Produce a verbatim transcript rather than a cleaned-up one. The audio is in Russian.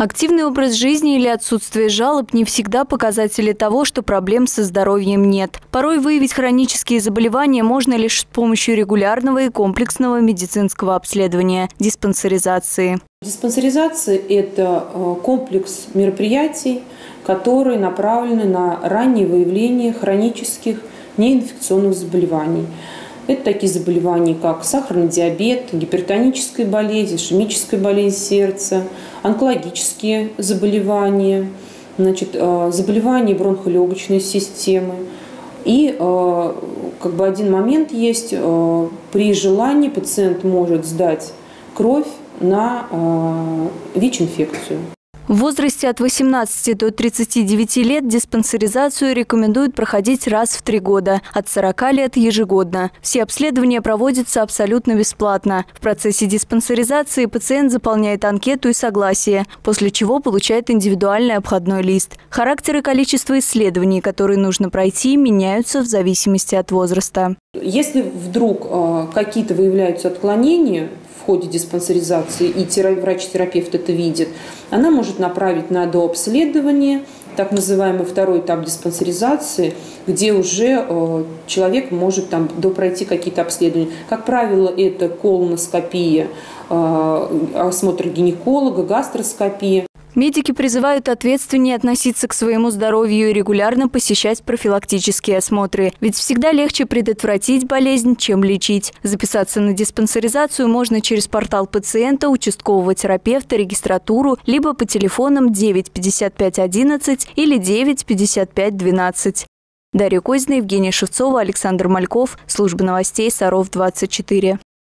Активный образ жизни или отсутствие жалоб не всегда показатели того, что проблем со здоровьем нет. Порой выявить хронические заболевания можно лишь с помощью регулярного и комплексного медицинского обследования – диспансеризации. Диспансеризация – это комплекс мероприятий, которые направлены на раннее выявление хронических неинфекционных заболеваний. Это такие заболевания, как сахарный диабет, гипертоническая болезнь, ишемическая болезнь сердца, онкологические заболевания, значит, заболевания бронхолегочной системы. И как бы один момент есть, при желании пациент может сдать кровь на ВИЧ-инфекцию. В возрасте от восемнадцати до тридцати девяти лет диспансеризацию рекомендуют проходить раз в три года, от сорока лет ежегодно. Все обследования проводятся абсолютно бесплатно. В процессе диспансеризации пациент заполняет анкету и согласие, после чего получает индивидуальный обходной лист. Характер и количество исследований, которые нужно пройти, меняются в зависимости от возраста. Если вдруг какие-то выявляются отклонения в ходе диспансеризации, и врач-терапевт это видит, она может направить на дообследование, так называемый второй этап диспансеризации, где уже э, человек может там допройти какие-то обследования. Как правило, это колоноскопия, э, осмотр гинеколога, гастроскопия. Медики призывают ответственнее относиться к своему здоровью и регулярно посещать профилактические осмотры. Ведь всегда легче предотвратить болезнь, чем лечить. Записаться на диспансеризацию можно через портал пациента, участкового терапевта, регистратуру, либо по телефонам девять пятьдесят пять одиннадцать или девять пятьдесят пять двенадцать. Дарья Козина, Евгения Шевцова, Александр Мальков. Служба новостей Саров двадцать четыре.